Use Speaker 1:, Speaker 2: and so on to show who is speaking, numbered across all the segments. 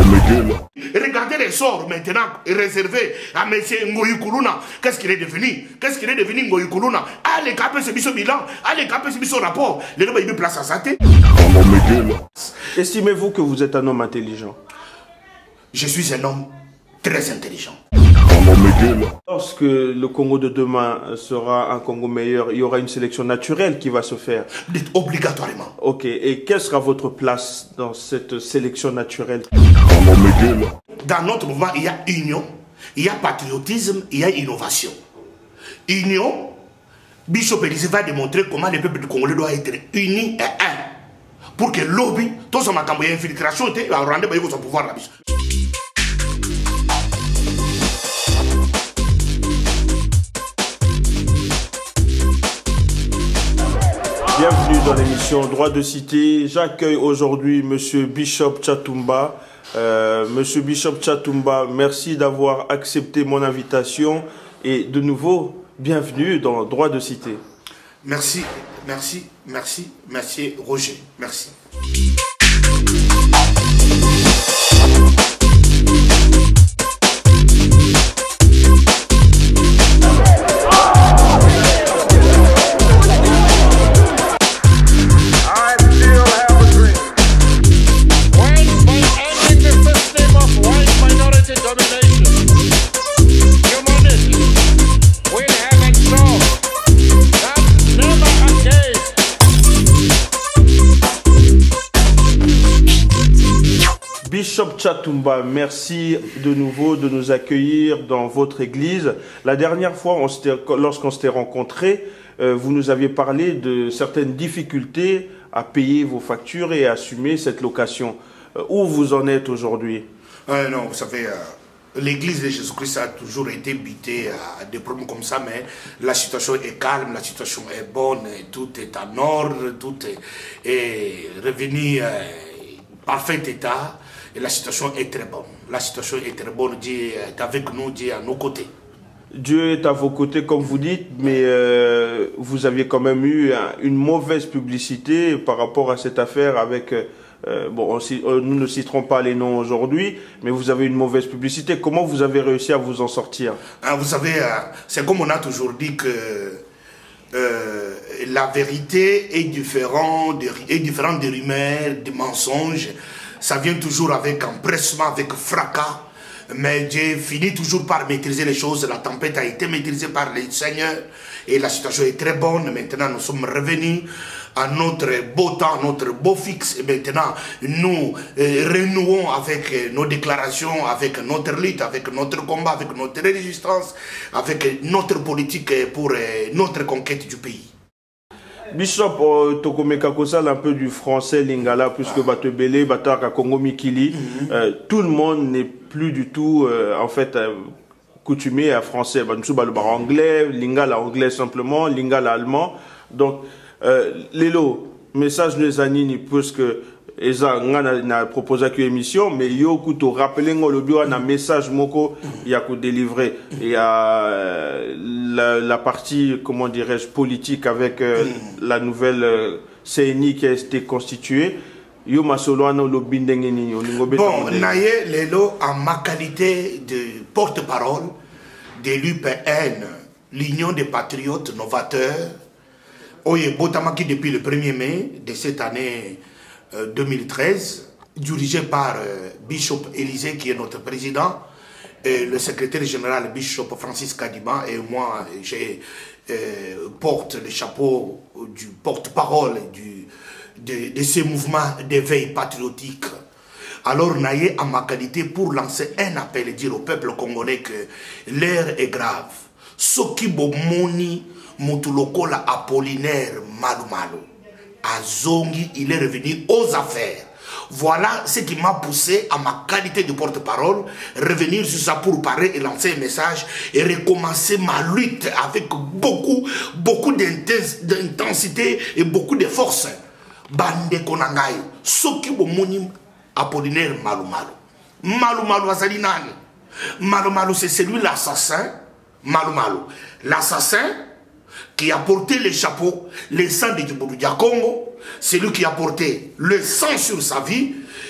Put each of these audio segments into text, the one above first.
Speaker 1: Regardez les sorts maintenant réservés à M. Ngoyi Koulouna. Qu'est-ce qu'il est devenu? Qu'est-ce qu'il est devenu Ngoyi Koulouna? Allez, capez ce biso bilan. Allez, capez ce biso rapport. Les gens ils place à sa tête.
Speaker 2: Estimez-vous que vous êtes un homme intelligent?
Speaker 1: Je suis un homme très intelligent.
Speaker 2: Lorsque le Congo de demain sera un Congo meilleur, il y aura une sélection naturelle qui va se faire.
Speaker 1: Obligatoirement.
Speaker 2: Ok, et quelle sera votre place dans cette sélection naturelle?
Speaker 1: Dans notre mouvement, il y a union, il y a patriotisme, il y a innovation. Union, Bishop Élysée va démontrer comment le peuple du Congolais doit être uni et un. Pour que lobby, tout ça m'a cambié infiltration, il va rendre son pouvoir là.
Speaker 2: Bienvenue dans l'émission Droit de Cité. J'accueille aujourd'hui Monsieur Bishop Tchatumba. Monsieur Bishop Tchatumba, merci d'avoir accepté mon invitation et de nouveau, bienvenue dans Droit de Cité.
Speaker 1: Merci, merci, merci, merci Roger, merci.
Speaker 2: Bishop Tchatumba, merci de nouveau de nous accueillir dans votre église. La dernière fois, lorsqu'on s'était rencontrés, vous nous aviez parlé de certaines difficultés à payer vos factures et à assumer cette location. Où vous en êtes aujourd'hui?
Speaker 1: Non, vous savez, l'église de Jésus-Christ a toujours été butée à des problèmes comme ça, mais la situation est calme, la situation est bonne, tout est en ordre, tout est revenu en parfait état. Et la situation est très bonne. La situation est très bonne. Dieu est avec nous, Dieu est à nos côtés.
Speaker 2: Dieu est à vos côtés, comme vous dites, mais vous aviez quand même eu une mauvaise publicité par rapport à cette affaire avec... bon, nous ne citerons pas les noms aujourd'hui, mais vous avez une mauvaise publicité. Comment vous avez réussi à vous en sortir?
Speaker 1: Vous savez, c'est comme on a toujours dit que la vérité est différente des rumeurs, des mensonges. Ça vient toujours avec empressement, avec fracas. Mais Dieu finit toujours par maîtriser les choses. La tempête a été maîtrisée par le Seigneur. Et la situation est très bonne. Maintenant, nous sommes revenus à notre beau temps, notre beau fixe. Et maintenant, nous renouons avec nos déclarations, avec notre lutte, avec notre combat, avec notre résistance, avec notre politique pour notre conquête du pays.
Speaker 2: Bishop, Tokomeka Kosal, un peu du français lingala, puisque Batebele, Bataka Congo Mikili, tout le monde n'est plus du tout, en fait, coutumé à français. Nous sommes anglais, lingala anglais simplement, lingala allemand. Donc, Lelo, message nous anini, puisque Eza n'a proposé qu'une émission, mais yo kuto rappelé le bio un message moko il y a délivré. Il y a la partie, comment dirais-je, politique avec la nouvelle CNI qui a été constituée. Yo masoloano lo bindengeni yo lingobe.
Speaker 1: Bon, naye lelo en ma qualité de porte-parole de l'UPN, l'Union des Patriotes Novateurs, Oye Botamaki depuis le 1er mai de cette année 2013, dirigé par Bishop Élysée qui est notre président, et le secrétaire général Bishop Francis Kadima, et moi je porte le chapeau du porte-parole de ce mouvement d'éveil patriotique. Alors naïe à ma qualité pour lancer un appel et dire au peuple congolais que l'heure est grave. Soki bomoni mutulokola Apollinaire Malumalu. Azongi, il est revenu aux affaires. Voilà ce qui m'a poussé à ma qualité de porte-parole, revenir sur ça pour parler et lancer un message et recommencer ma lutte avec beaucoup d'intensité et beaucoup de force. Bande Konangai, Soki Bomoni Apollinaire Malumalu. Malumalu Azalinani. Malumalu, c'est celui l'assassin. Malumalu, l'assassin qui a porté le chapeau, le sang de Djiboudou Dia Congo, c'est lui qui a porté le sang sur sa vie,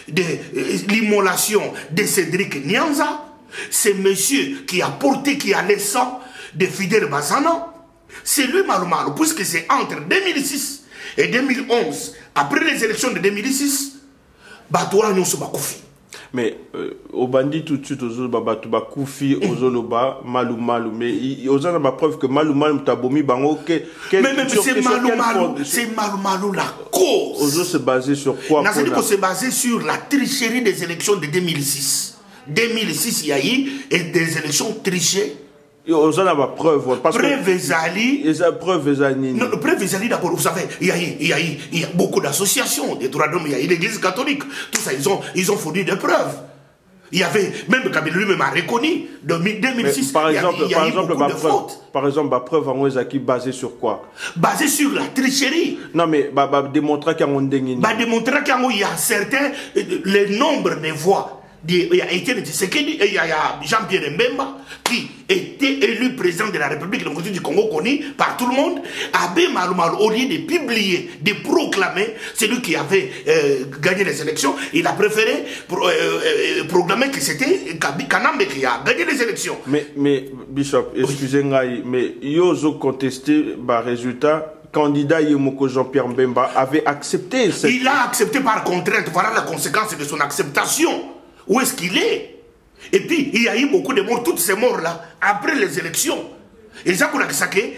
Speaker 1: de l'immolation de Cédric Nyanza, c'est monsieur qui a porté, qui a le sang de Fidel Bazana, c'est lui Malou Malou, puisque c'est entre 2006 et 2011, après les élections de 2006, Batouara Nyonso Bakoufi.
Speaker 2: Mais au bandit tout de suite aux Batou Bakoufi, aux Oloba, Malou Malou, mais aux gens ont la preuve que Malou Malou Tabomi Bango,
Speaker 1: mais c'est Malou Malou, c'est Malou Malou la cause.
Speaker 2: Aux autres c'est basé sur quoi?
Speaker 1: C'est basé sur la tricherie des élections de 2006. 2006, il y a eu des élections trichées.
Speaker 2: Aux gens ont la preuve.
Speaker 1: Preuve Ezali.
Speaker 2: Preuve Ezali.
Speaker 1: Non, preuve Ezali d'abord, vous savez, il y a beaucoup d'associations des droits d'homme, il y a eu l'église catholique, tout ça, ils ont fourni des preuves. Il y avait, même Kabila lui-même a reconnu, en 2006,
Speaker 2: par exemple,
Speaker 1: il y a eu beaucoup de fautes.
Speaker 2: Par exemple, la preuve en Ezaki basée sur quoi?
Speaker 1: Basée sur la tricherie.
Speaker 2: Non, mais démontrer qu'il y a un déni.
Speaker 1: Démontrer qu'il y a certains, le nombre de voix. Il y a Étienne Tshisekedi et il y a Jean-Pierre Mbemba qui était élu président de la République démocratique du Congo, connu par tout le monde. Abbé Malou Malou, au lieu de publier, de proclamer, c'est lui qui avait gagné les élections, il a préféré proclamer que c'était Kanambe qui a gagné les élections.
Speaker 2: Mais Bishop, excusez-moi, mais ils ont contesté le résultat. Candidat Yemoko Jean-Pierre Mbemba avait accepté.
Speaker 1: Il a accepté par contrainte. Voilà la conséquence de son acceptation. Où est-ce qu'il est? Et puis, il y a eu beaucoup de morts, toutes ces morts-là, après les élections. Et ça, qu'on a dit,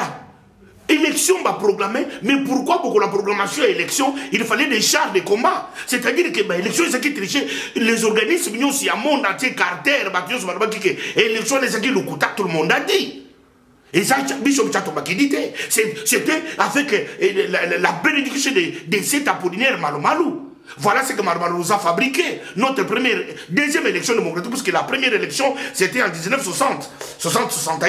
Speaker 1: élection va proclamer, mais pourquoi pour la proclamation à élection, il fallait des chars de combat? C'est-à-dire que l'élection, c'est qui trichait, les organismes, si à monde entier, Carter, élection, les qui le tout le monde a dit. Et ça, Bishop Tchatomaki dit, c'était avec la bénédiction de cet Apollinaire Malou Malou. Voilà ce que Malou Malou nous a fabriqué. Notre deuxième élection démocratique, parce que la première élection, c'était en 1960-61.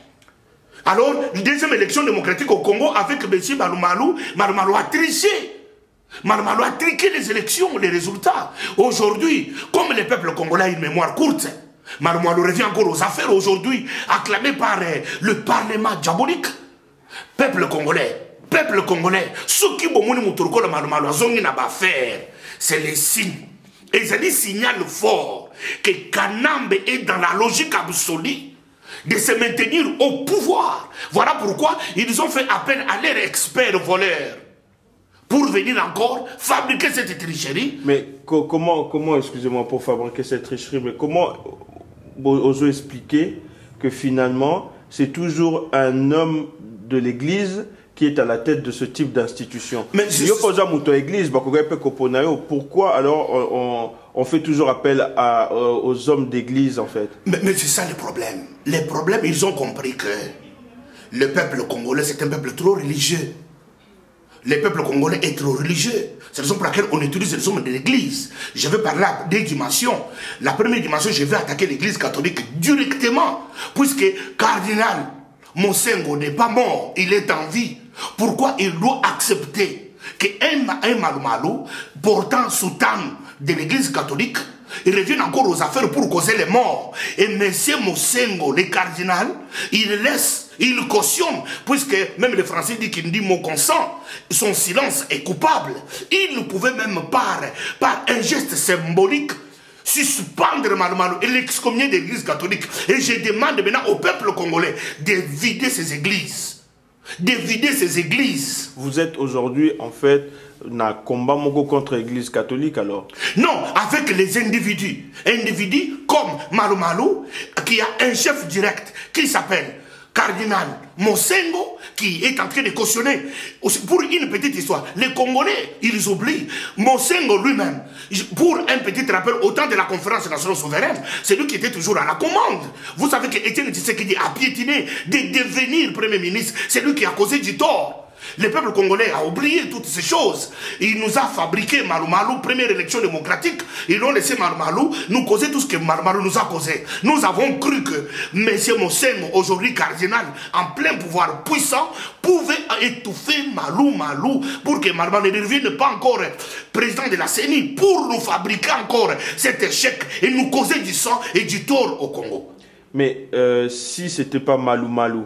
Speaker 1: Alors, la deuxième élection démocratique au Congo, avec M. Malou Malou a triché. Malou Malou a triqué les élections, les résultats. Aujourd'hui, comme le peuple congolais a une mémoire courte, Malou Malou revient encore aux affaires aujourd'hui, acclamé par le Parlement diabolique. Peuple congolais, ce qui c'est les signes. Et c'est des signaux forts que Kanambe est dans la logique absolue de se maintenir au pouvoir. Voilà pourquoi ils ont fait appel à leurs experts voleurs pour venir encore fabriquer cette tricherie.
Speaker 2: Mais comment excusez-moi, pour fabriquer cette tricherie, mais comment osez expliquer que finalement c'est toujours un homme de l'Église qui est à la tête de ce type d'institution? Pourquoi alors on fait toujours appel aux hommes d'église en fait?
Speaker 1: Mais c'est ça le problème. Les problèmes, ils ont compris que le peuple congolais, c'est un peuple trop religieux. Le peuple congolais est trop religieux. C'est la raison pour laquelle on utilise les hommes de l'église. Je vais parler à deux dimensions. La première dimension, je vais attaquer l'église catholique directement, puisque cardinal Monsengo n'est pas mort, il est en vie. Pourquoi il doit accepter qu'un Malou Malou, portant soutane de l'église catholique, il revient encore aux affaires pour causer les morts? Et M. Monsengo, le cardinal, il cautionne, puisque même les Français disent qu'il dit mon consent, son silence est coupable. Il ne pouvait même par un geste symbolique suspendre Malou Malou et l'excommunier de l'église catholique. Et je demande maintenant au peuple congolais de vider ces églises. De vider ces églises.
Speaker 2: Vous êtes aujourd'hui en fait un combat contre l'église catholique alors?
Speaker 1: Non, avec les individus. Individus comme Malou Malou, qui a un chef direct qui s'appelle Cardinal Monsengo, qui est en train de cautionner. Pour une petite histoire, les Congolais, ils oublient. Monsengo lui-même, pour un petit rappel, au temps de la conférence nationale souveraine, c'est lui qui était toujours à la commande. Vous savez que Étienne Tshisekedi a piétiné de devenir Premier ministre. C'est lui qui a causé du tort. Le peuple congolais a oublié toutes ces choses. Il nous a fabriqué Malou Malou, première élection démocratique. Ils ont laissé Malou Malou nous causer tout ce que Malou Malou nous a causé. Nous avons cru que M. Monsengo, aujourd'hui cardinal, en plein pouvoir puissant, pouvait étouffer Malou Malou pour que Malou Malou ne devienne pas encore président de la CENI, pour nous fabriquer encore cet échec et nous causer du sang et du tort au Congo.
Speaker 2: Mais si ce n'était pas Malou Malou,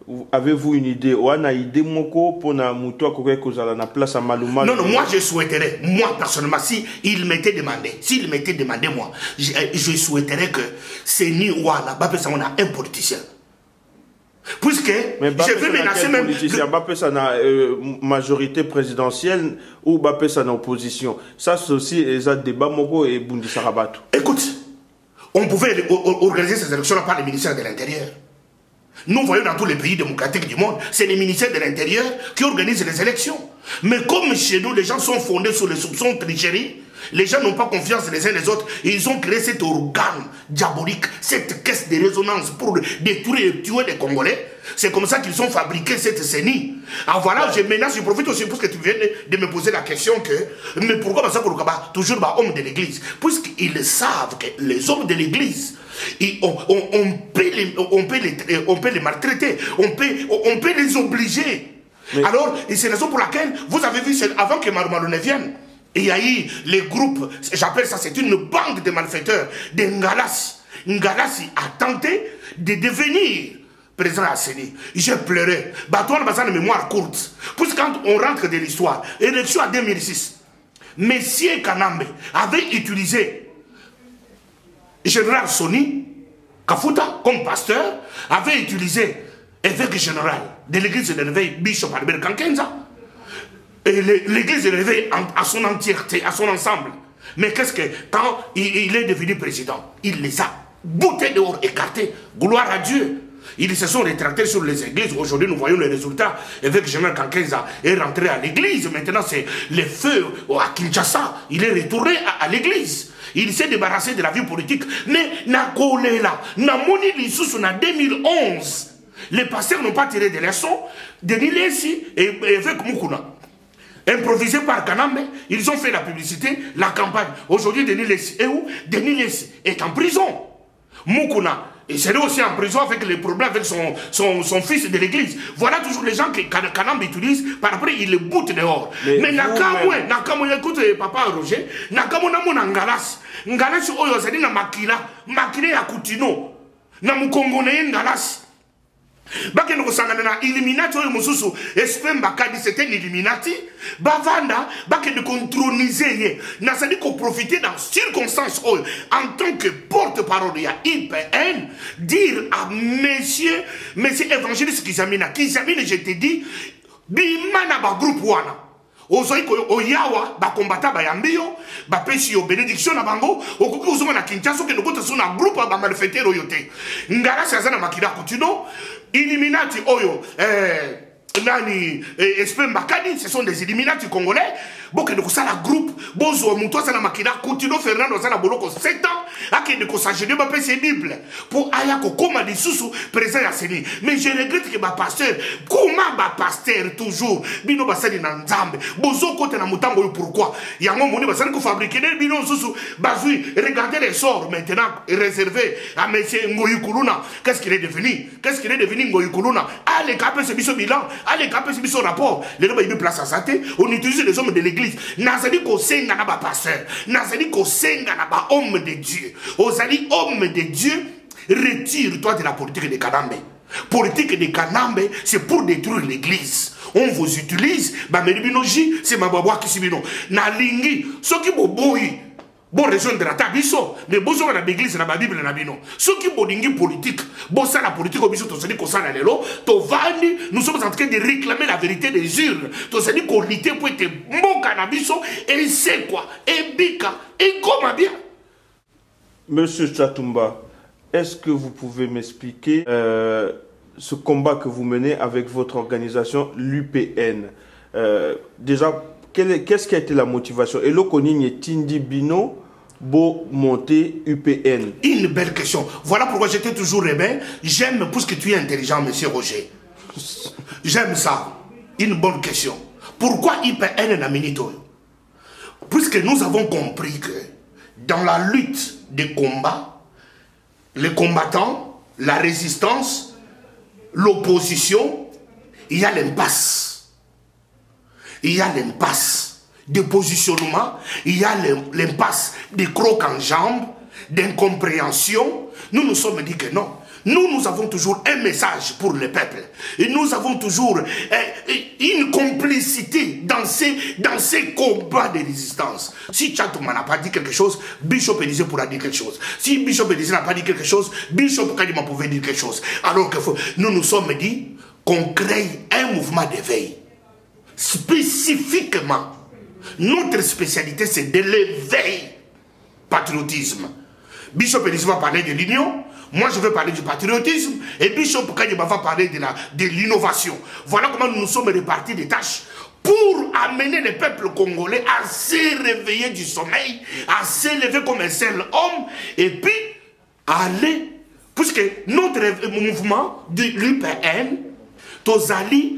Speaker 2: avez-vous une idée? Ou une idée moko pour na muto akoke kozala na place à Maluma?
Speaker 1: Non, non, moi je souhaiterais, moi personnellement, s'il m'était demandé, moi, je souhaiterais que Seni Ouana, on a un politicien. Puisque je veux menacer même...
Speaker 2: Bappé, ça na majorité présidentielle ou Bappé, ça na opposition. Ça, c'est aussi les débats moko et Bundi Sarabato.
Speaker 1: Écoute, on pouvait organiser ces élections-là par le ministère de l'Intérieur. Nous voyons dans tous les pays démocratiques du monde, c'est les ministères de l'Intérieur qui organisent les élections. Mais comme chez nous, les gens sont fondés sur les soupçons de tricherie, les gens n'ont pas confiance les uns les autres, et ils ont créé cet organe diabolique, cette caisse de résonance pour détruire et tuer les Congolais. C'est comme ça qu'ils ont fabriqué cette CENI. Alors voilà, je menace, je profite aussi pour que tu viennes de me poser la question que, mais pourquoi ça pour toujours homme de l'église? Puisqu'ils savent que les hommes de l'église, on peut les maltraiter, on peut les obliger. Mais... Alors, c'est la raison pour laquelle, vous avez vu, avant que Maroumalone vienne, il y a eu les groupes, j'appelle ça, c'est une bande de malfaiteurs, de Ngalassi. Ngalassi a tenté de devenir président à Séni. J'ai pleuré. Batouane Bazan de mémoire courte. Puisque quand on rentre de l'histoire, élection en 2006, Messier Kanambe avait utilisé Général Soni Kafuta comme pasteur, avait utilisé évêque général de l'église de l'éveil Bishop Albert Kankenza. Et l'église est levée à son entièreté, à son ensemble. Mais qu'est-ce que, quand il est devenu président, il les a boutés dehors, écartés. Gloire à Dieu. Ils se sont rétractés sur les églises. Aujourd'hui, nous voyons les résultats. L'évêque général Kankenza est rentré à l'église. Maintenant, c'est le feu à Kinshasa. Il est retourné à l'église. Il s'est débarrassé de la vie politique. Mais, Nakolela, Namoni Lissous, en 2011, les pasteurs n'ont pas tiré de leçons. Denis Lessi et évêque Mukuna. Improvisé par Kanambe, ils ont fait la publicité, la campagne. Aujourd'hui, Denis Lessi est où? Denis Lessi est en prison. Mukuna, il serait aussi en prison avec les problèmes avec son fils de l'église. Voilà toujours les gens que Kanambe utilise, par après il les boute dehors. Mais Nakamwe, écoute papa Roger, Nakamwe n'a Ngalas. Ngalas, oyo zali na makila ya Kutino. Na mukongone Ngalas. Bakeno kosangana na Illuminati oyo mususu espem bakadi c'était l'Illuminati bavanda bakeno controniser ye nasali ko profiter dans circonstances oyo en tant que porte-parole ya IPN dire à monsieur évangéliste Kizamina je te dis bimana ba groupe wana ozoi ko oyawa ba kombata ba yambio ba pesi yo bénédiction na bango okuki ozoma na Kinshasa ke nokota sona groupe ba malfaiteur oyo te ngala sazana makira kutino Illuminati oyo nani espem bakadi, ce sont des Illuminati congolais. Boke de kosala groupe bozo muto sana makira Coutinho Fernando sana boloko 7 ans ake de kosagene ba pese Bible pour aya ko koma di susu président ya Seni. Mais je regrette que ba pasteur comment ba pasteur toujours bino basali na nzambe bozo kote na mutambo pourquoi yango moni basali ko fabriquer bino susu bazui regardez les sorts maintenant réservés à monsieur Ngoyi Kuluna. Qu'est-ce qu'il est devenu Ngoyi Kuluna? Allez capé ce biso bilan, allez capé ce biso rapport. Les gens ils place à santé, on utilise les hommes de l'église. Nazali ko senga na ba pasteur, nazali ko senga na ba homme de Dieu. Ozali homme de Dieu, retire-toi de la politique de Kanambe. Politique de Kanambe, c'est pour détruire l'église. On vous utilise, ba meribinoji, c'est ma babwa kisibino. Na lingi, so ki boboyi. Bon rejoindre la tabiso, mais bozo na l'église na Bible na bino. Ceux qui bodingi politique, bossa la politique au biso to sali ko sala lelo, to vandi, nous sommes en train de réclamer la vérité des urnes. To sali ko lité pour être mboka na biso et c'est quoi? Et bika et comment bien.
Speaker 2: Monsieur Chatumba, est-ce que vous pouvez m'expliquer ce combat que vous menez avec votre organisation, l'UPN? Déjà, qu'est-ce qui a été la motivation? Et le Konini Tindi Bino, beau monter UPN.
Speaker 1: Une belle question. Voilà pourquoi j'étais toujours rebelle. J'aime, puisque tu es intelligent, monsieur Roger. J'aime ça. Une bonne question. Pourquoi UPN n'a minito? Puisque nous avons compris que dans la lutte des combats, les combattants, la résistance, l'opposition, il y a l'impasse. Il y a l'impasse de positionnement, il y a l'impasse des crocs en jambes, d'incompréhension. Nous nous sommes dit que non, Nous avons toujours un message pour le peuple. Et nous avons toujours une complicité dans ces combats de résistance. Si Tchatouma n'a pas dit quelque chose, Bishop Élisée pourra dire quelque chose. Si Bishop Élisée n'a pas dit quelque chose, Bishop Kadima pouvait dire quelque chose. Alors que nous nous sommes dit qu'on crée un mouvement d'éveil. Spécifiquement, notre spécialité, c'est de l'éveil. Patriotisme. Bishop Élisée va parler de l'union. Moi, je vais parler du patriotisme. Et Bishop Kadima va parler de l'innovation. Voilà comment nous nous sommes répartis des tâches pour amener le peuple congolais à se réveiller du sommeil, à s'élever comme un seul homme, et puis aller, puisque notre mouvement de l'UPN, Tozali,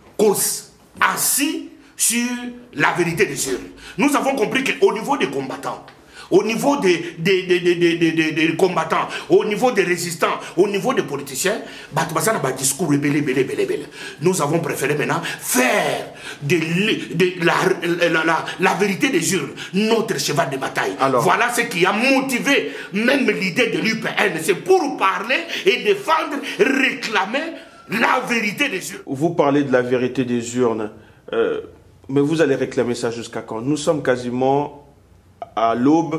Speaker 1: assis sur la vérité des urnes. Nous avons compris qu'au niveau des combattants, au niveau des combattants, au niveau des résistants, au niveau des politiciens, discours nous avons préféré maintenant faire la vérité des urnes notre cheval de bataille. Alors, voilà ce qui a motivé même l'idée de l'UPN. C'est pour parler et défendre, réclamer la vérité des urnes.
Speaker 2: Vous parlez de la vérité des urnes, mais vous allez réclamer ça jusqu'à quand? Nous sommes quasiment à l'aube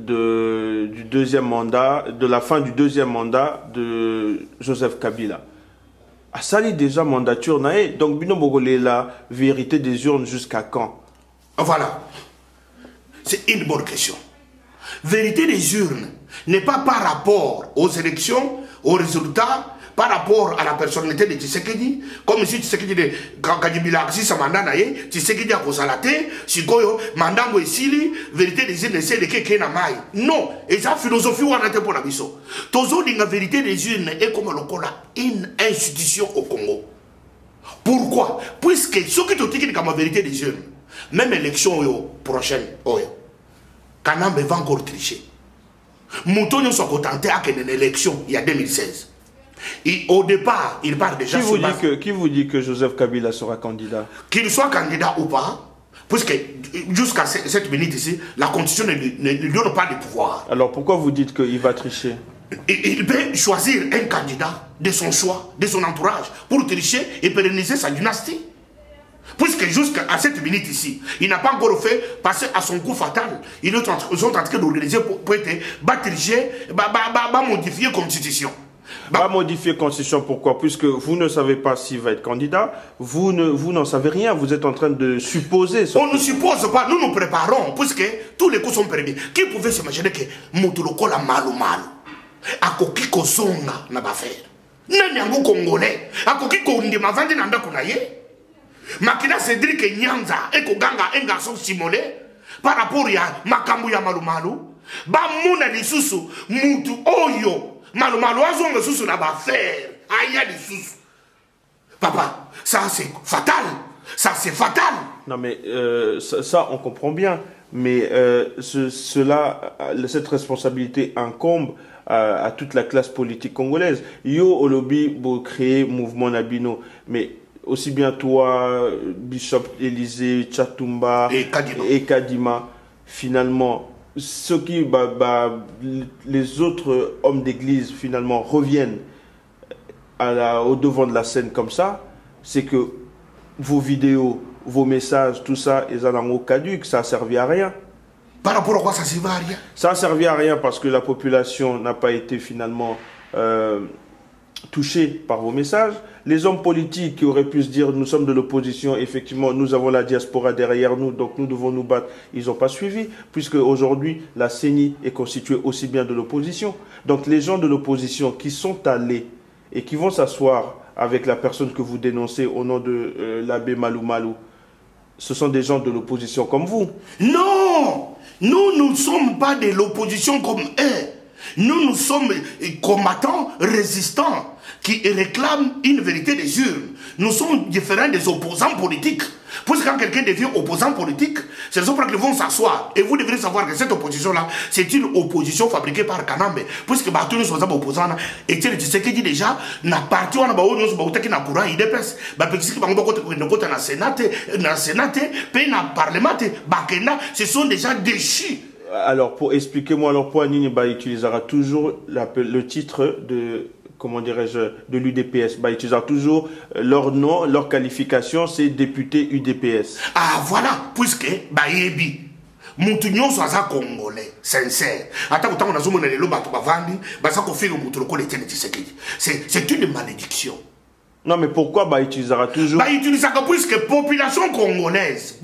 Speaker 2: du deuxième mandat, de la fin du deuxième mandat de Joseph Kabila. A sali déjà mandature nae, donc bino bogolé la vérité des urnes jusqu'à quand?
Speaker 1: Voilà, c'est une bonne question. Vérité des urnes n'est pas par rapport aux élections, aux résultats, par rapport à la personnalité de Tshisekedi, comme si Tshisekedi de Kadibila, si sa mandat nae, Tshisekedi a Kozalate, si Goyo, mandat Moesili, vérité des urnes, c'est le Keke na Mai. Non, et sa philosophie ou en pour la biso. Tozo la vérité des urnes est comme le cola, une institution au Congo. Pourquoi? Puisque ce qui te dit comme la vérité des urnes, même élection prochaine, Kanambe va encore tricher. Moutonio soit contenté à une élection il y a 2016. Et au départ, il part déjà
Speaker 2: qui vous dit que Joseph Kabila sera candidat? Qu'il
Speaker 1: soit candidat ou pas, puisque jusqu'à cette minute ici, la Constitution ne lui donne pas de pouvoir.
Speaker 2: Alors pourquoi vous dites qu'il va tricher?
Speaker 1: Il peut choisir un candidat de son choix, de son entourage, pour tricher et pérenniser sa dynastie. Puisque jusqu'à cette minute ici, il n'a pas encore fait passer à son coup fatal. Ils sont en train d'organiser pour être tricher, modifier la Constitution.
Speaker 2: Va modifier la Constitution, pourquoi? Puisque vous ne savez pas s'il va être candidat, vous n'en savez rien, vous êtes en train de supposer.
Speaker 1: On ne suppose pas, nous nous préparons, puisque tous les coups sont permis. Qui pouvait s'imaginer que Moutuloko la malu à Koki Kozonga n'a pas fait? Nanyango Congolais, à Koki Kondi Mavandi Nanda Kunaye, Makina Cédric Nyanza, et Koganga, un garçon simolé, par rapport à Makambu ya malu, ba Mouna Lisusu, Moutu Oyo. Papa, ça c'est fatal. Ça c'est fatal.
Speaker 2: Non mais ça on comprend bien. Mais cette responsabilité incombe à toute la classe politique congolaise. Yo Olobi pour créer mouvement Nabino. Mais aussi bien toi, Bishop Élisée, Tchatumba et Kadima, finalement, les autres hommes d'église finalement reviennent au devant de la scène comme ça, c'est que vos vidéos, vos messages, tout ça, ils ont caduc, ça a servi à rien.
Speaker 1: Par rapport à quoi ça servi à rien?
Speaker 2: Ça a servi à rien parce que la population n'a pas été finalement touchés par vos messages. Les hommes politiques qui auraient pu se dire nous sommes de l'opposition, effectivement nous avons la diaspora derrière nous, donc nous devons nous battre, ils n'ont pas suivi, puisque aujourd'hui la CENI est constituée aussi bien de l'opposition. Donc les gens de l'opposition qui sont allés et qui vont s'asseoir avec la personne que vous dénoncez au nom de l'abbé Malou Malou, ce sont des gens de l'opposition comme vous.
Speaker 1: Non, nous ne sommes pas de l'opposition comme eux. Nous sommes combattants, résistants, qui réclament une vérité des urnes. Nous sommes différents des opposants politiques. Parce que quand quelqu'un devient opposant politique, c'est pour ça qu'ils vont s'asseoir. Et vous devrez savoir que cette opposition-là, c'est une opposition fabriquée par Kanambe. Puisque nous sommes opposants, et tu sais qu'il dit déjà, na parti, on a qui n'a courant, il dépasse. Ce sont déjà déchus.
Speaker 2: Alors, pour expliquer-moi, alors, pour Anini, utilisera toujours le titre de comment dirais-je, de l'UDPS. Bah, ils utilisent toujours leur nom, leur qualification, c'est député UDPS.
Speaker 1: Ah, voilà, puisque, bah, yebi. Mutu nyonso aza congolais, sincère. Ata kutanga na zomo na lelo bato bavandi, baza kofika mutu lokole Etienne Tshisekedi. C'est une malédiction.
Speaker 2: Non, mais pourquoi bah, utilisera toujours...
Speaker 1: Bah, utilisera puisque population congolaise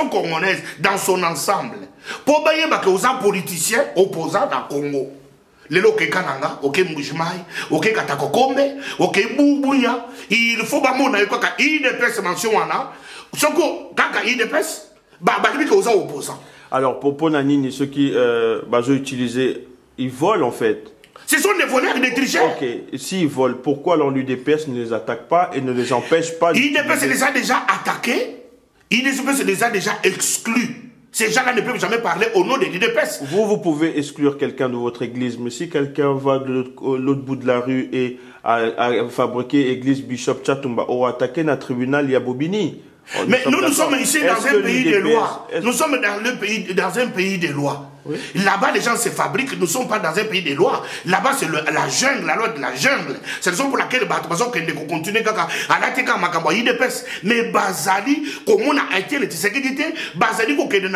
Speaker 1: dans son ensemble. Pour bailler bah, que aux politiciens opposants dans Congo. Lelo ke Kananga, ok Mujimai, ok Katakokombe, ok Boubuya, il faut bah mon aïe quoi IDPS mention wana. Soko kaka IDPS, bah que aux opposants.
Speaker 2: Alors pour Ponanini, ceux qui bah, ont utilisé, ils volent en fait.
Speaker 1: Ce sont des voleurs et des tricheurs.
Speaker 2: Ok, s'ils volent, pourquoi l'UDPS ne les attaque pas et ne les empêche pas...
Speaker 1: L'UDPS les a déjà attaqués, l'UDPS les a déjà exclus. Ces gens-là ne peuvent jamais parler au nom de l'UDPS.
Speaker 2: Vous pouvez exclure quelqu'un de votre église, mais si quelqu'un va de l'autre bout de la rue et a fabriqué église Bishop Chatumba ou attaqué un tribunal Yabobini.
Speaker 1: Mais nous sommes ici dans un pays de loi. Nous sommes dans un pays de loi. Oui. Là-bas, les gens se fabriquent. Nous ne sommes pas dans un pays de loi. Là-bas, c'est la jungle, la loi de la jungle. C'est la raison pour laquelle nous continuons à la IDPS. Mais Bazali, comme on a été le Tshisekedi, Bazali,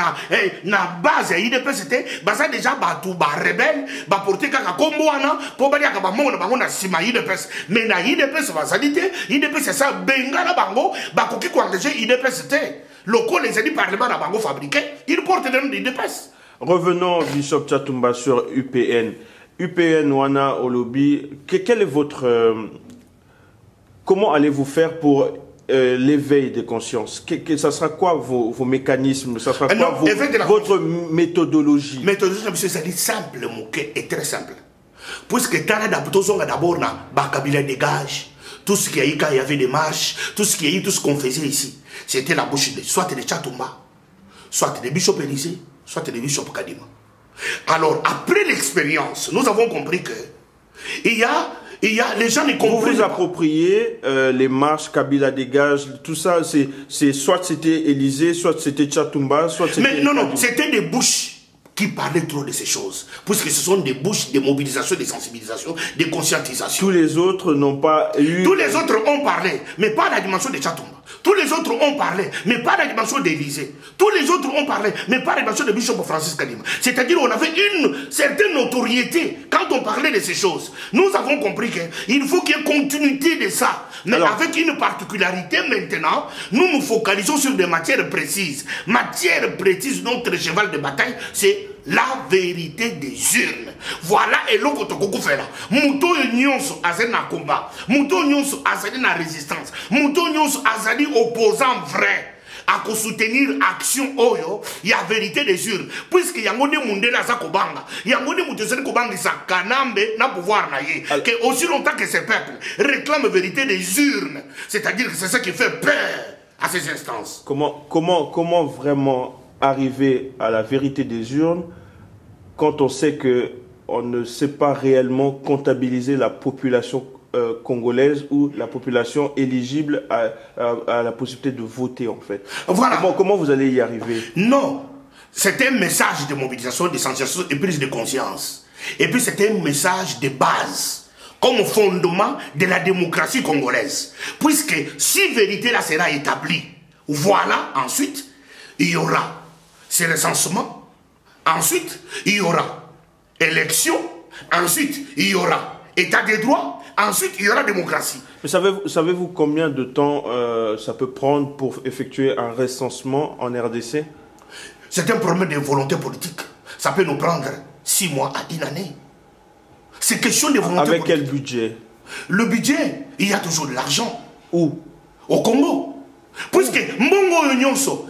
Speaker 1: na base IDPS, Bazali déjà rebelle, porter kaka komboana, pour bali akaba sima IDPS. Mais na IDPS, Bazali, IDPS, c'est ça, Bengala Bango, Bakoki Kwandeje, IDPS, locaux, les élus parlement à Bango fabriqués, ils portent le nom d'IDPS.
Speaker 2: Revenons, Bishop Chatumba, sur UPN. UPN, Wana, Olobi, quel est votre... comment allez-vous faire pour l'éveil des consciences? Ça sera quoi vos mécanismes? Ça sera quoi votre méthodologie?
Speaker 1: Méthodologie, c'est simple, et très simple. Puisque d'abord, Bakabila dégage. Tout ce qu'il y avait des marches, tout ce qu'on faisait ici, c'était la bouche soit de Chatumba, soit de Bishop Élysée, soit de Bishop Kadima. Alors, après l'expérience, nous avons compris que il y a les gens ne comprennent pas.
Speaker 2: Vous vous appropriez les marches, Kabila dégage, tout ça, c'est soit c'était Élysée, soit c'était Chatumba, soit c'était...
Speaker 1: Mais non, c'était des bouches qui parlaient trop de ces choses. Puisque ce sont des bouches de mobilisation, de sensibilisation, de conscientisation.
Speaker 2: Tous les autres n'ont pas eu...
Speaker 1: Tous les autres ont parlé, mais pas la dimension de Chatumba. Tous les autres ont parlé, mais pas la dimension d'Élysée. Tous les autres ont parlé, mais pas la dimension de Bishop Francis Kadima. C'est-à-dire qu'on avait une certaine notoriété quand on parlait de ces choses. Nous avons compris qu'il faut qu'il y ait continuité de ça. Mais alors, avec une particularité maintenant, nous nous focalisons sur des matières précises. Matière précise, notre cheval de bataille, c'est la vérité des urnes. Voilà, et l'autre côté fait là. Mouto nyonso azali na combat. Mouto nyonso azali na résistance. Mouto nyonso azali opposant vrai. À soutenir action oyo, il y a vérité des urnes. Puisque y a un mundela za kobanga, y a un mundela kobanga sa kanambe na pouvoir na ye. Que aussi longtemps que ces peuples réclament vérité des urnes, c'est-à-dire que c'est ça qui fait peur à ces instances.
Speaker 2: Comment vraiment arriver à la vérité des urnes quand on sait que on ne sait pas réellement comptabiliser la population congolaise ou la population éligible à la possibilité de voter en fait.
Speaker 1: Voilà.
Speaker 2: Comment vous allez y arriver?
Speaker 1: Non, c'est un message de mobilisation, de sensibilisation et prise de conscience. Et puis c'est un message de base, comme fondement de la démocratie congolaise. Puisque si vérité là sera établie, voilà, ensuite, il y aura ces recensements, ensuite, il y aura élection, ensuite, il y aura état de droit, ensuite, il y aura démocratie.
Speaker 2: Mais savez-vous combien de temps ça peut prendre pour effectuer un recensement en RDC?
Speaker 1: C'est un problème de volonté politique. Ça peut nous prendre 6 mois à 1 année. C'est question de volonté
Speaker 2: politique. Avec quel budget?
Speaker 1: Le budget, il y a toujours de l'argent.
Speaker 2: Où?
Speaker 1: Au Congo. Puisque Mbongo Nyonso,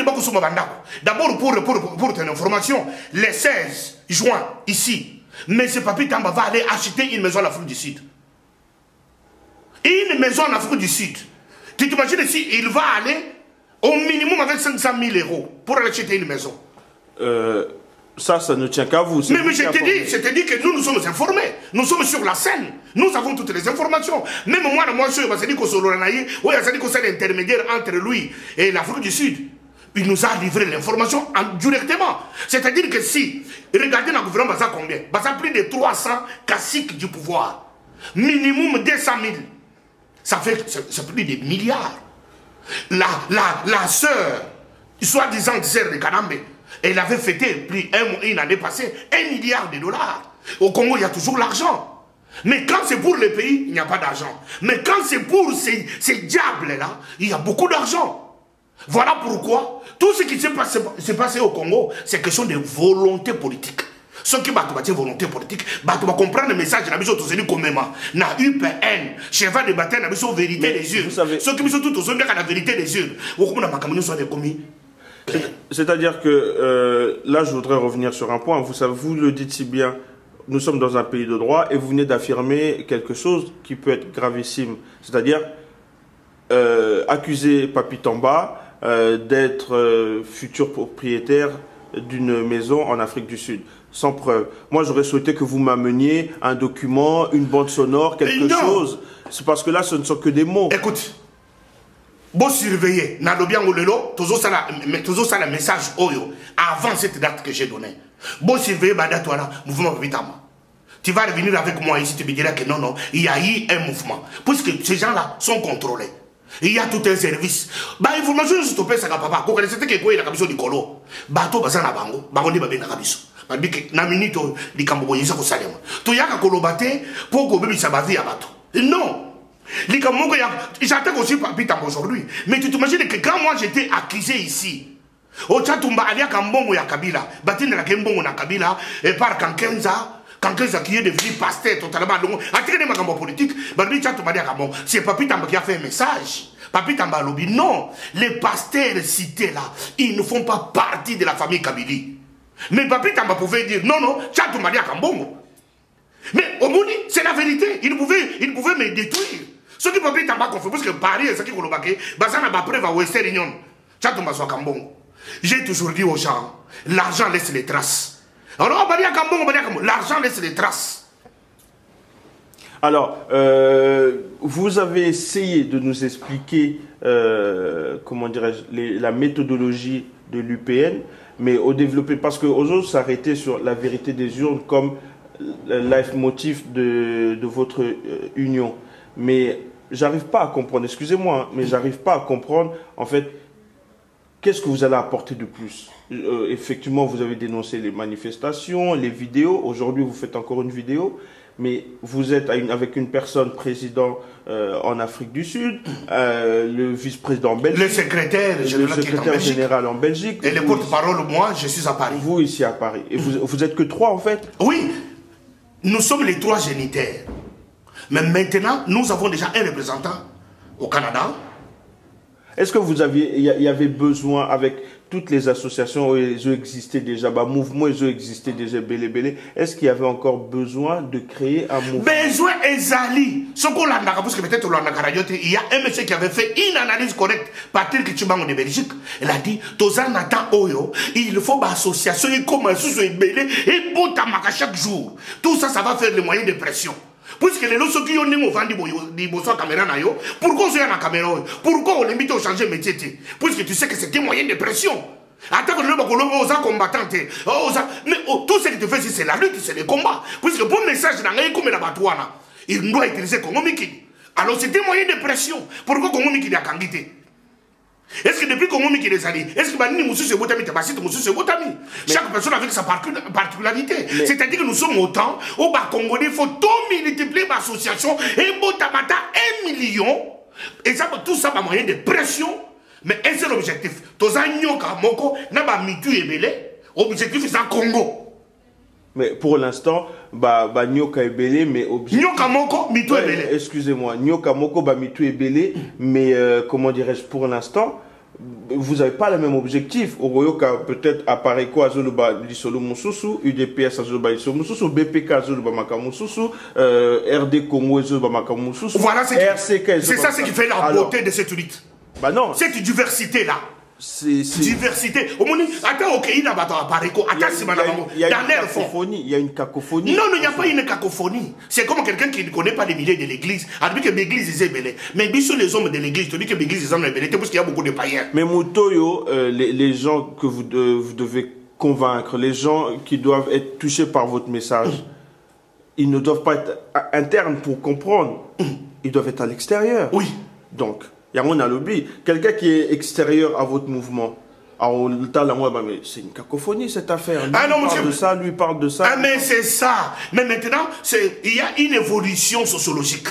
Speaker 1: d'abord pour ton information, le 16 juin, ici, M. Papi Tamba va aller acheter une maison en Afrique du Sud. Une maison en Afrique du Sud. Tu t'imagines ici, il va aller au minimum avec 500 000 € pour aller acheter une maison.
Speaker 2: Ça ne tient qu'à vous.
Speaker 1: Mais je te dis que nous sommes informés. Nous sommes sur la scène. Nous avons toutes les informations. Même moi, je suis dit que c'est l'intermédiaire entre lui et l'Afrique du Sud. Il nous a livré l'information directement. C'est-à-dire que si, regardez dans le gouvernement, Baza combien? Baza plus de 300 caciques du pouvoir. minimum 200 000. Ça fait c'est plus de milliards. La sœur, soi-disant sœur de Kanambe, elle avait fêté plus une année passée 1 milliard de dollars. Au Congo, il y a toujours l'argent. Mais quand c'est pour le pays, il n'y a pas d'argent. Mais quand c'est pour ces diables-là, il y a beaucoup d'argent. Voilà pourquoi tout ce qui s'est passé au Congo, c'est question de volonté politique. Ceux qui ont volonté politique, vont comprendre le message de la mission de Komema. Na UPN, cheval de bataille, la mission vérité des yeux. Ceux qui sont tous la vérité des yeux.
Speaker 2: C'est-à-dire que là, je voudrais revenir sur un point. Vous savez, vous le dites si bien. Nous sommes dans un pays de droit et vous venez d'affirmer quelque chose qui peut être gravissime. C'est-à-dire accuser Papi Tamba d'être futur propriétaire d'une maison en Afrique du Sud, sans preuve. Moi, j'aurais souhaité que vous m'ameniez un document, une bande sonore, quelque chose. C'est parce que là, ce ne sont que des mots.
Speaker 1: Écoute, bon surveiller, Nalobian Olelo, toujours ça le message Oyo, avant cette date que j'ai donnée. Bon surveiller, Badatouana, mouvement Vitama. Tu vas revenir avec moi ici, tu me diras que non, non, il y a eu un mouvement. Puisque ces gens-là sont contrôlés. Il y a tout un service. Bah, information, je te paie ça, papa. Quand c'était que quoi, il y a la commission du colo. Bateau, bah, ça n'a pas bango. Bango, bah, bien, la commission. Bah, bien, na minute, les Cambo, ils sont au salem. Tu y a qu'à colo bâté pour que bébé, ça va vivre à bateau. Non. Les Cambo, j'attends aussi Papi Tamba aujourd'hui. Mais tu t'imagines que quand moi j'étais accusé ici, au Tchatumba, Alia Kambongo ya Kabila, Batin de la Kembongo na Kabila, et par Kankenza, Kankenza qui est devenu pasteur totalement, attiré de ma gambo politique, c'est Papi Tamba qui a fait un message. Papi Tamba lobby, non, les pasteurs cités là, ils ne font pas partie de la famille Kabili. Mais Papi Tamba pouvait dire, non, non, Tchatumba dia Kambongo. Mais au Mouni, c'est la vérité, il pouvait me détruire. Ce qui Papi Tamba confirme, parce que Paris, ce qui est le Bazana va preuve à Western Union, Tchatumba soit Kambongo. J'ai toujours dit aux gens, l'argent laisse les traces. Alors, l'argent laisse les traces.
Speaker 2: Alors, vous avez essayé de nous expliquer, comment dirais-je, la méthodologie de l'UPN, mais au développé, parce que aux autres s'arrêter sur la vérité des urnes comme leitmotiv de votre union. Mais j'arrive pas à comprendre, excusez-moi, hein, mais j'arrive pas à comprendre, en fait, qu'est-ce que vous allez apporter de plus? Effectivement, vous avez dénoncé les manifestations, les vidéos. Aujourd'hui, vous faites encore une vidéo. Mais vous êtes avec une personne président en Afrique du Sud, le vice-président belge,
Speaker 1: le secrétaire
Speaker 2: général en Belgique.
Speaker 1: Et le porte-parole, moi, je suis à Paris.
Speaker 2: Vous, ici à Paris. Et vous êtes que 3, en fait?
Speaker 1: Oui, nous sommes les 3 génitaires. Mais maintenant, nous avons déjà un représentant au Canada.
Speaker 2: Est-ce que il y avait besoin, avec toutes les associations, ils ont existé déjà, mouvement, ils ont existé déjà, belé. Est-ce qu'il y avait encore besoin de créer un mouvement?
Speaker 1: Besoin Ezali. Ce qu'on a, parce que peut-être il y a un monsieur qui avait fait une analyse correcte, Patrick Chibango de Belgique. Il a dit, Tozan Nathan Oyo, il faut une association, et comme un sous belé, et Botamaka chaque jour. Tout ça, ça va faire le moyen de pression. Puisque les gens qui ont vendu des caméra, pourquoi on a la caméra? Pourquoi on les met à changer de métier? Puisque tu sais que c'est un moyen de pression. Attends que nous sommes combattants. Mais tout ce qui te fait, c'est la lutte, c'est le combat. Puisque pour le message, il doit utiliser Congo Miki. Alors c'est un moyen de pression. Pourquoi Congo Miki a candidé? Est-ce que depuis Congo Miki les alliés, est-ce que Banini Moussou se Botami, Tabassit Moussou se Botami? Chaque personne avec sa particularité. C'est-à-dire que nous sommes autant, au bas Congolais, il faut tout multiplier l'association et Botamata 1 million. Et ça, tout ça, par moyen de pression. Mais un seul objectif. Toza Nyoka Moko, Naba Mitu Ebele, objectif c'est un Congo.
Speaker 2: Mais pour l'instant, Nyoka Ebele, mais objectif.
Speaker 1: Nyoka Moko, Mitu Ebele.
Speaker 2: Excusez-moi, Nyoka Moko, Mitu Ebele, mais comment dirais-je, pour l'instant, vous n'avez pas le même objectif. Oroyoka peut-être apparaît quoi, Zoluba Lisolo Moussoussou, UDPS Zoluba Lisolo Moussoussou, BPK Zoluba Makamoussoussou, RD Congo Zoluba Makamoussoussou.
Speaker 1: Voilà, c'est ça ce qui fait la beauté de cette lutte.
Speaker 2: Bah non.
Speaker 1: Cette diversité-là. Diversité. Attends, ok, il y a
Speaker 2: une cacophonie.
Speaker 1: Non, il n'y a pas une cacophonie. C'est comme quelqu'un qui ne connaît pas les milieux de l'église. Alors que l'église est belée. Mais bien sûr, les hommes de l'église, tu dis que l'église est belée parce qu'il y a beaucoup de païens.
Speaker 2: Mais Moutoyo, les gens que vous devez convaincre, les gens qui doivent être touchés par votre message, ils ne doivent pas être internes pour comprendre. Ils doivent être à l'extérieur.
Speaker 1: Oui.
Speaker 2: Donc, il y a un lobby. Quelqu'un qui est extérieur à votre mouvement, mais c'est une cacophonie cette affaire. Lui parle de ça, lui parle de ça.
Speaker 1: Ah, mais c'est ça. Mais maintenant, il y a une évolution sociologique.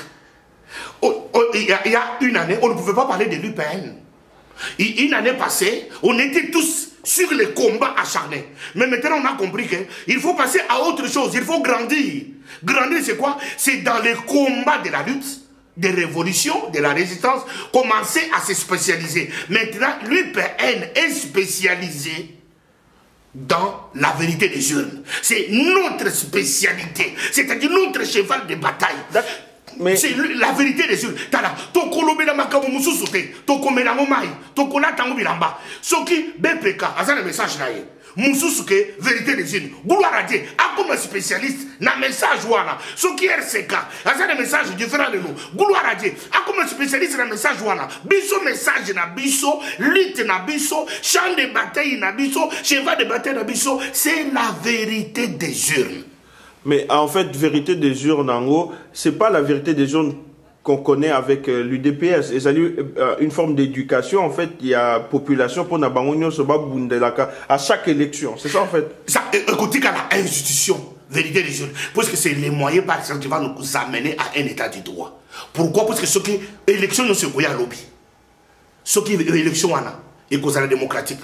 Speaker 1: Il y a une année, on ne pouvait pas parler de l'UPN. Une année passée, on était tous sur les combats acharnés. Mais maintenant, on a compris qu'il faut passer à autre chose. Il faut grandir. Grandir, c'est quoi? C'est dans les combats de la lutte, des révolutions, de la résistance, commencer à se spécialiser. Maintenant, l'UPN est spécialisé dans la vérité des urnes. C'est notre spécialité. C'est-à-dire notre cheval de bataille. C'est la vérité des urnes. Tokolobe na makamu mususuke, tokomela ngomai, tokola tango bilamba. Soki BPK, azana message na ye. Mususuke, vérité des urnes. Gloire à Dieu. Comme spécialiste, na message wana. Soki RCK, azana message différent de nous. Gloire à Dieu. Comme spécialiste na message wana. Biso message na biso, lutte na biso, champ de bataille na biso, cheval de bataille na biso, c'est la vérité des urnes.
Speaker 2: Mais en fait, vérité des urnes, en gros, c'est pas la vérité des urnes qu'on connaît avec l'UDPS. Et ça une forme d'éducation, en fait, il y a population pour Nabangonio Soba Bundelaka à chaque élection. C'est ça, en fait.
Speaker 1: Ça, écoutez, qu'à la institution, vérité des urnes, parce que c'est les moyens par exemple qui vont nous amener à un état de droit. Pourquoi? Parce que ce qui élection ne se voit à lobby. Ce qui élection, et cause la démocratique.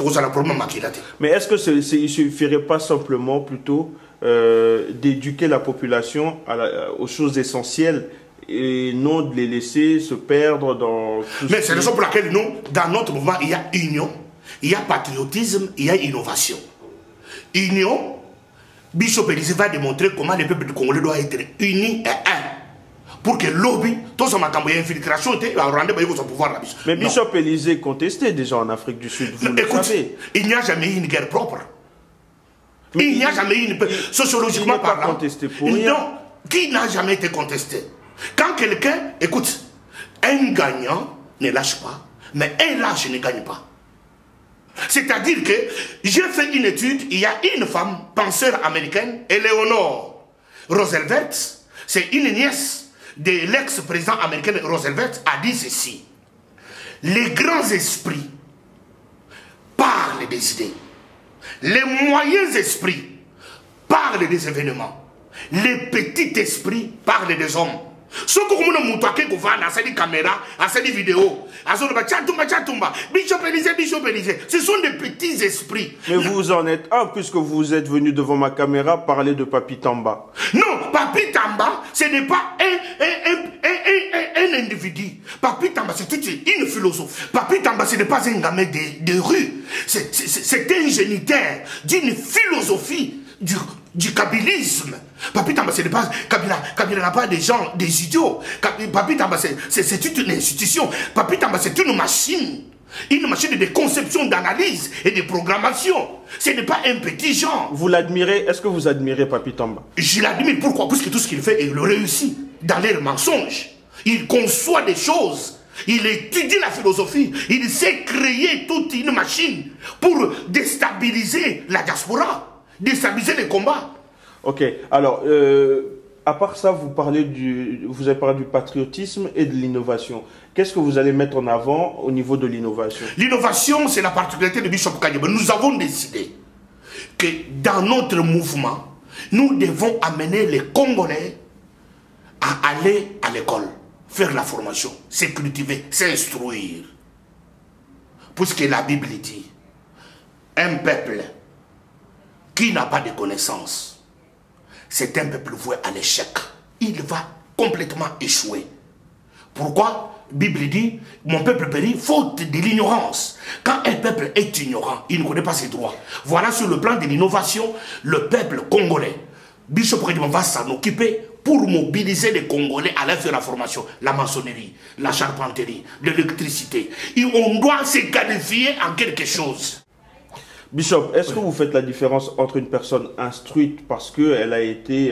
Speaker 2: Mais est-ce que il ne suffirait pas simplement plutôt d'éduquer la population aux choses essentielles et non de les laisser se perdre dans tout
Speaker 1: Mais c'est la raison pour laquelle nous, dans notre mouvement, il y a union, il y a patriotisme, il y a innovation. Union, Bishop Élysée va démontrer comment le peuple du Congolais doit être uni et un. Pour que lobby, tout ça m'a cambié infiltration, il va rendre son pouvoir là.
Speaker 2: Mais Bishop Élysée contestait déjà en Afrique du Sud, vous le savez.
Speaker 1: Il n'y a jamais eu une guerre propre. Il n'y a jamais eu une... Sociologiquement parlant...
Speaker 2: contesté pour rien.
Speaker 1: Non, qui n'a jamais été contesté? Quand quelqu'un... Écoute, un gagnant ne lâche pas, mais un lâche ne gagne pas. C'est-à-dire que j'ai fait une étude, il y a une femme, penseur américaine, Eleanor Roosevelt, c'est une nièce de l'ex-président américain Roosevelt, a dit ceci: les grands esprits parlent des idées, les moyens esprits parlent des événements, les petits esprits parlent des hommes. Ce que vous avez fait, c'est des caméras, c'est des vidéos, ce sont des petits esprits.
Speaker 2: Mais vous en êtes un, puisque vous êtes venu devant ma caméra parler de Papi Tamba.
Speaker 1: Non, Papi Tamba, ce n'est pas un individu. Papi Tamba, c'est toute une philosophie. Papi Tamba, ce n'est pas un gamin de rue. C'est un géniteur d'une philosophie du kabylisme. Papi Tamba, ce n'est pas... Kabila n'a pas des gens, des idiots. Papi Tamba, c'est toute une institution. Papi Tamba, c'est une machine. Une machine de conception, d'analyse et de programmation. Ce n'est pas un petit genre.
Speaker 2: Vous l'admirez? Est-ce que vous admirez Papi Tamba?
Speaker 1: Je l'admire. Pourquoi? Parce que tout ce qu'il fait, il le réussit. Dans les mensonges. Il conçoit des choses. Il étudie la philosophie. Il sait créer toute une machine pour déstabiliser la diaspora. Déstabiliser les combats.
Speaker 2: Ok. Alors, à part ça, vous avez parlé du patriotisme et de l'innovation. Qu'est-ce que vous allez mettre en avant au niveau de l'innovation?
Speaker 1: L'innovation, c'est la particularité de Bishop Kanyebe. Nous avons décidé que dans notre mouvement, nous devons amener les Congolais à aller à l'école, faire la formation, se cultiver, s'instruire. Puisque la Bible dit, un peuple qui n'a pas de connaissances, c'est un peuple voué à l'échec. Il va complètement échouer. Pourquoi? La Bible dit, mon peuple périt faute de l'ignorance. Quand un peuple est ignorant, il ne connaît pas ses droits. Voilà sur le plan de l'innovation, le peuple congolais. Bishop Redimon va s'en occuper pour mobiliser les Congolais à aller faire la formation, la maçonnerie, la charpenterie, l'électricité. On doit se qualifier en quelque chose.
Speaker 2: Bishop, est-ce que vous faites la différence entre une personne instruite parce qu'elle a été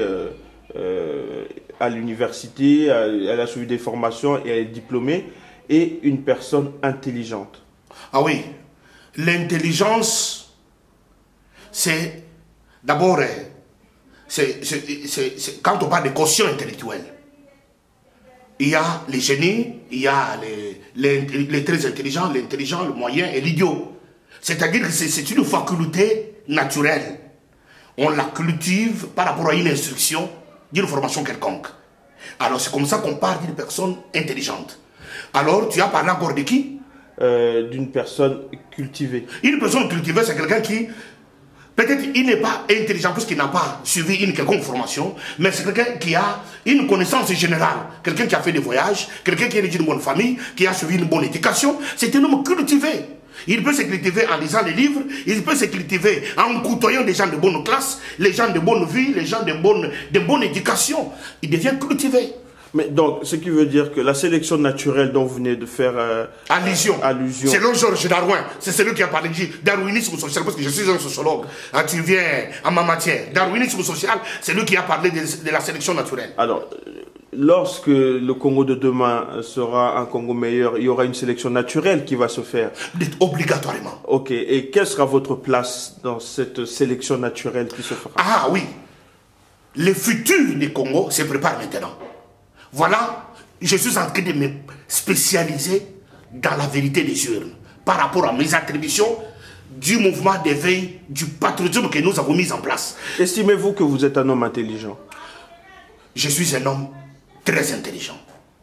Speaker 2: à l'université, elle a suivi des formations et elle est diplômée, et une personne intelligente?
Speaker 1: Ah oui, l'intelligence, c'est d'abord quand on parle de quotient intellectuel, il y a les génies, il y a les très intelligents, l'intelligent, le moyen et l'idiot. C'est-à-dire que c'est une faculté naturelle. On la cultive par rapport à une instruction d'une formation quelconque. Alors c'est comme ça qu'on parle d'une personne intelligente. Alors tu as parlé encore de qui?
Speaker 2: D'une personne cultivée.
Speaker 1: Une personne cultivée, c'est quelqu'un qui, peut-être il n'est pas intelligent parce qu'il n'a pas suivi une quelconque formation, mais c'est quelqu'un qui a une connaissance générale. Quelqu'un qui a fait des voyages, quelqu'un qui est d'une bonne famille, qui a suivi une bonne éducation. C'est un homme cultivé. Il peut se cultiver en lisant les livres, il peut se cultiver en côtoyant des gens de bonne classe, les gens de bonne vie, les gens de bonne éducation. Il devient cultivé.
Speaker 2: Mais donc, ce qui veut dire que la sélection naturelle dont vous venez de faire
Speaker 1: allusion.
Speaker 2: Selon
Speaker 1: Georges Darwin, c'est celui qui a parlé du darwinisme social, parce que je suis un sociologue. Ah, tu viens en ma matière. Darwinisme social, c'est lui qui a parlé de la sélection naturelle.
Speaker 2: Alors, lorsque le Congo de demain sera un Congo meilleur, il y aura une sélection naturelle qui va se faire.
Speaker 1: Obligatoirement.
Speaker 2: Ok. Et quelle sera votre place dans cette sélection naturelle qui se fera?
Speaker 1: Ah oui. Le futur du Congo se prépare maintenant. Voilà, je suis en train de me spécialiser dans la vérité des urnes par rapport à mes attributions du mouvement d'éveil, du patriotisme que nous avons mis en place.
Speaker 2: Estimez-vous que vous êtes un homme intelligent?
Speaker 1: Je suis un homme très intelligent.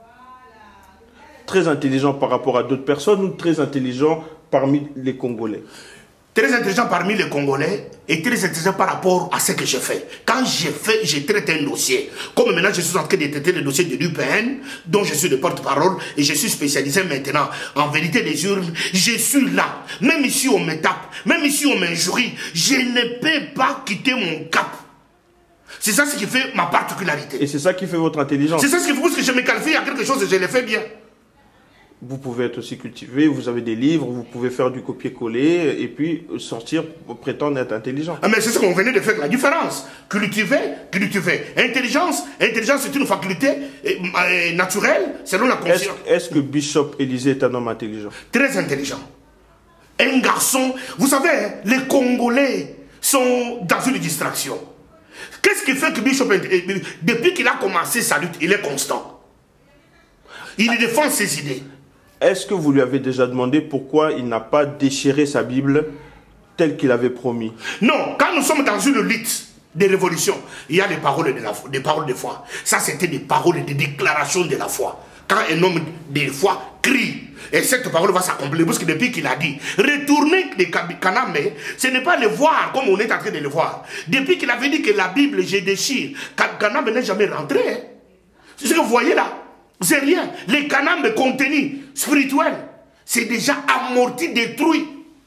Speaker 2: Très intelligent par rapport à d'autres personnes ou très intelligent parmi les Congolais?
Speaker 1: Très intelligent parmi les Congolais et très intelligent par rapport à ce que je fais. Quand je traite un dossier, comme maintenant je suis en train de traiter le dossier de l'UPN, dont je suis le porte-parole et je suis spécialisé maintenant en vérité des urnes, je suis là. Même ici on me tape, même ici on m'injurie, je ne peux pas quitter mon cap. C'est ça ce qui fait ma particularité.
Speaker 2: Et c'est ça qui fait votre intelligence.
Speaker 1: C'est ça ce qui fait que je me qualifie à quelque chose et je le fais bien.
Speaker 2: Vous pouvez être aussi cultivé, vous avez des livres, vous pouvez faire du copier-coller et puis sortir, prétendre être intelligent.
Speaker 1: Ah mais c'est ça qu'on venait de faire, la différence. Cultiver. Intelligence c'est une faculté naturelle selon la conscience.
Speaker 2: Est-ce que Bishop Élysée est un homme intelligent?
Speaker 1: Très intelligent. Un garçon, vous savez, les Congolais sont dans une distraction. Qu'est-ce qui fait que Bishop, depuis qu'il a commencé sa lutte, il est constant. Il défend ses idées.
Speaker 2: Est-ce que vous lui avez déjà demandé pourquoi il n'a pas déchiré sa Bible telle qu'il avait promis?
Speaker 1: Non, quand nous sommes dans une lutte de révolution, il y a des paroles de foi. Ça, c'était des paroles de déclaration de la foi. Quand un homme de foi crie, et cette parole va s'accomplir, parce que depuis qu'il a dit, retourner les Kanambe, ce n'est pas le voir comme on est en train de le voir. Depuis qu'il avait dit que la Bible, je déchire, Kanambe n'est jamais rentré. Hein. C'est ce que vous voyez là. C'est rien. Les Kanambe contenus spirituels, c'est déjà amorti, détruit.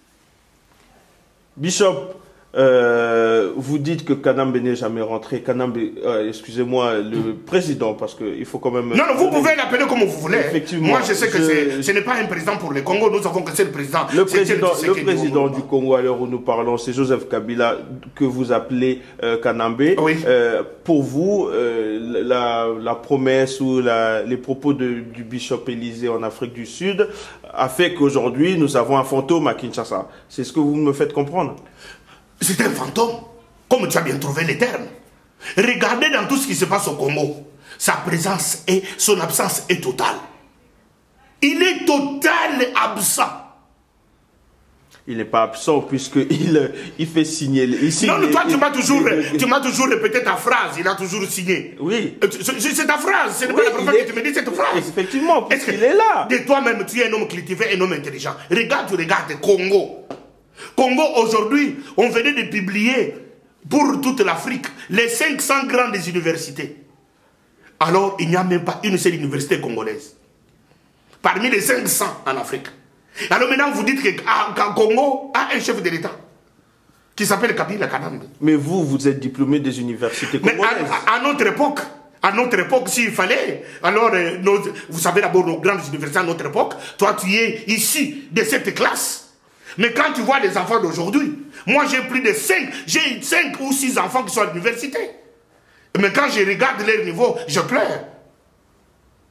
Speaker 2: Bishop, vous dites que Kanambe n'est jamais rentré. Kanambe, excusez-moi, le président, parce qu'il faut quand même...
Speaker 1: Non, vous pouvez l'appeler comme vous voulez.
Speaker 2: Effectivement.
Speaker 1: Moi, je sais que ce n'est pas un président pour le Congo. Nous avons que c'est le président.
Speaker 2: Le président du Congo, à l'heure où nous parlons, c'est Joseph Kabila, que vous appelez Kanambe.
Speaker 1: Oui.
Speaker 2: Pour vous, la promesse ou les propos du Bishop Élysée en Afrique du Sud a fait qu'aujourd'hui, nous avons un fantôme à Kinshasa. C'est ce que vous me faites comprendre?
Speaker 1: C'est un fantôme, comme tu as bien trouvé les termes. Regardez dans tout ce qui se passe au Congo. Sa présence et son absence est totale. Il est total et absent.
Speaker 2: Il n'est pas absent puisqu'il fait signer.
Speaker 1: Non, toi, tu m'as toujours répété ta phrase. Il a toujours signé.
Speaker 2: Oui.
Speaker 1: C'est ta phrase. Ce n'est pas la première fois que tu me dis cette phrase.
Speaker 2: Effectivement, puisqu'il est là.
Speaker 1: De toi-même, tu es un homme cultivé, un homme intelligent. Regarde Congo. Congo, aujourd'hui, on venait de publier pour toute l'Afrique les 500 grandes universités. Alors, il n'y a même pas une seule université congolaise. Parmi les 500 en Afrique. Alors maintenant, vous dites que Congo a un chef de l'État qui s'appelle Kabila Kanambe.
Speaker 2: Mais vous êtes diplômé des universités congolaises.
Speaker 1: Mais à notre époque, s'il fallait, alors, vous savez d'abord nos grandes universités à notre époque, toi tu es issu de cette classe. Mais quand tu vois les enfants d'aujourd'hui, moi j'ai plus de 5 ou 6 enfants qui sont à l'université. Mais quand je regarde leur niveau, je pleure.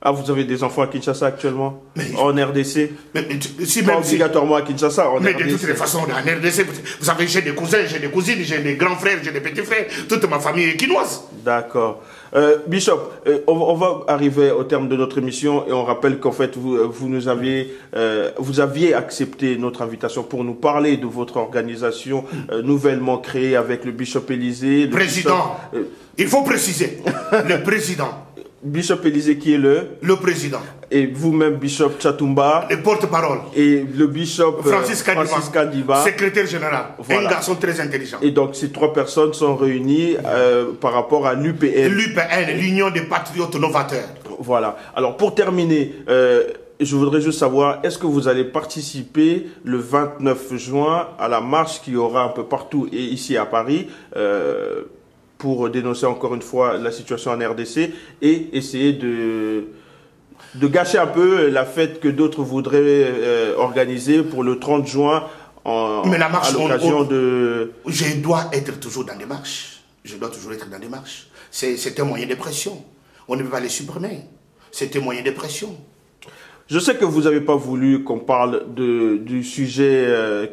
Speaker 2: Ah, vous avez des enfants à Kinshasa actuellement? En RDC?
Speaker 1: Si
Speaker 2: pas obligatoirement à Kinshasa, en
Speaker 1: mais
Speaker 2: RDC.
Speaker 1: de toutes les façons, en RDC, vous savez, j'ai des cousins, j'ai des cousines, j'ai des grands frères, j'ai des petits frères. Toute ma famille est quinoise.
Speaker 2: D'accord. Bishop, on va arriver au terme de notre émission et on rappelle qu'en fait, vous aviez accepté notre invitation pour nous parler de votre organisation nouvellement créée avec le Bishop Élysée.
Speaker 1: Président, il faut préciser, le président.
Speaker 2: Bishop Élysée qui est le
Speaker 1: président.
Speaker 2: Et vous-même, Bishop Chatumba.
Speaker 1: Le porte-parole.
Speaker 2: Et le Bishop
Speaker 1: Francis Kandiba, secrétaire général.
Speaker 2: Voilà.
Speaker 1: Un garçon très intelligent.
Speaker 2: Et donc, ces trois personnes sont réunies par rapport à l'UPN.
Speaker 1: L'UPN, l'Union des Patriotes Novateurs.
Speaker 2: Voilà. Alors, pour terminer, je voudrais juste savoir, est-ce que vous allez participer le 29 juin à la marche qui aura un peu partout et ici à Paris pour dénoncer encore une fois la situation en RDC et essayer de gâcher un peu la fête que d'autres voudraient organiser pour le 30 juin
Speaker 1: Mais la marche,
Speaker 2: à l'occasion de...
Speaker 1: Je dois être toujours dans des marches. Je dois toujours être dans des marches. C'est un moyen de pression. On ne peut pas les supprimer. C'est un moyen de pression.
Speaker 2: Je sais que vous n'avez pas voulu qu'on parle du sujet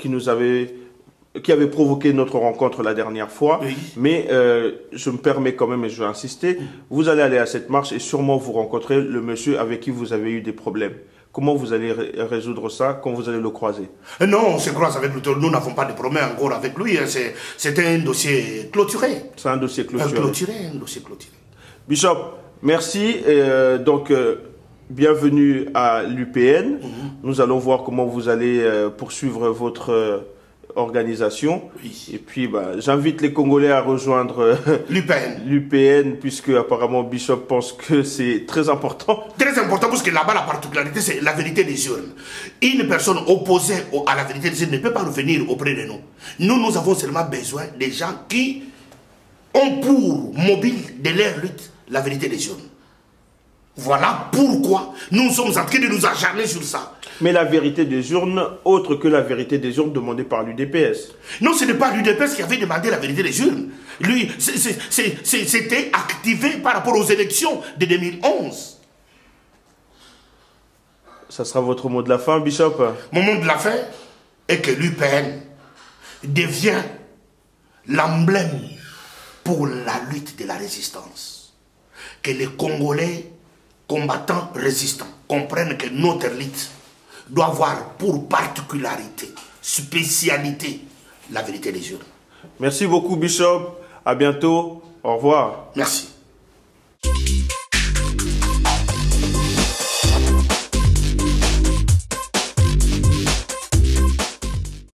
Speaker 2: qui avait provoqué notre rencontre la dernière fois, oui. Mais je me permets quand même, et je vais insister, vous allez aller à cette marche et sûrement vous rencontrez le monsieur avec qui vous avez eu des problèmes. Comment vous allez résoudre ça quand vous allez le croiser?
Speaker 1: Non, on se croise avec lui. Nous n'avons pas de problème encore avec lui. C'est un dossier clôturé.
Speaker 2: C'est un dossier clôturé.
Speaker 1: Un dossier clôturé.
Speaker 2: Bishop, merci. Donc, bienvenue à l'UPN. Nous allons voir comment vous allez poursuivre votre organisation. Oui. Et puis, j'invite les Congolais à rejoindre l'UPN, puisque apparemment Bishop pense que c'est très important.
Speaker 1: Très important, parce que là-bas, la particularité, c'est la vérité des urnes. Une personne opposée à la vérité des urnes ne peut pas revenir auprès de nous. Nous avons seulement besoin des gens qui ont pour mobile de leur lutte la vérité des urnes. Voilà pourquoi nous sommes en train de nous acharner sur ça.
Speaker 2: Mais la vérité des urnes, autre que la vérité des urnes demandée par l'UDPS.
Speaker 1: Non, ce n'est pas l'UDPS qui avait demandé la vérité des urnes. Lui, c'était activé par rapport aux élections de 2011.
Speaker 2: Ça sera votre mot de la fin, Bishop?
Speaker 1: Mon mot de la fin est que l'UPN devient l'emblème pour la lutte de la résistance. Que les Congolais combattants résistants comprennent que notre lutte doit avoir pour particularité, spécialité, la vérité des urnes.
Speaker 2: Merci beaucoup, Bishop. À bientôt. Au revoir.
Speaker 1: Merci.